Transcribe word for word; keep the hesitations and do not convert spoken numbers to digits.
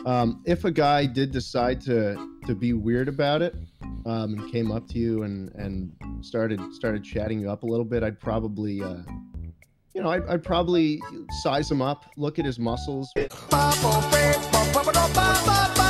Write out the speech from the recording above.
Um, if a guy did decide to to be weird about it, um, and came up to you and and started started chatting you up a little bit, I'd probably, uh, you know, I'd, I'd probably size him up, look at his muscles.